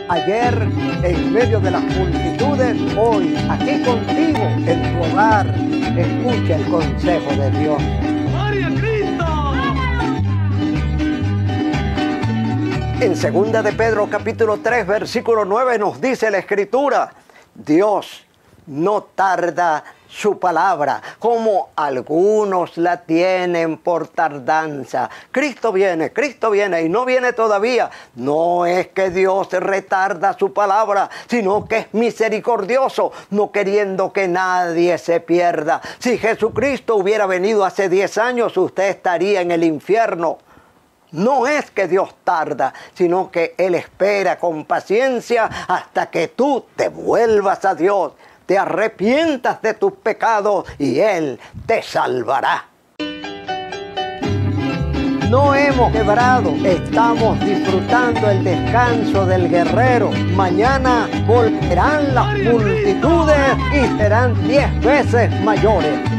Ayer en medio de las multitudes, hoy aquí contigo en tu hogar. Escucha el consejo de Dios. ¡Gloria a Cristo! En 2 de Pedro capítulo 3 versículo 9 nos dice la Escritura: Dios no tarda su palabra, como algunos la tienen por tardanza. Cristo viene y no viene todavía. No es que Dios retarda su palabra, sino que es misericordioso, no queriendo que nadie se pierda. Si Jesucristo hubiera venido hace 10 años, usted estaría en el infierno. No es que Dios tarda, sino que Él espera con paciencia hasta que tú te vuelvas a Dios, te arrepientas de tus pecados y Él te salvará. No hemos quebrado, estamos disfrutando el descanso del guerrero. Mañana volverán las multitudes y serán 10 veces mayores.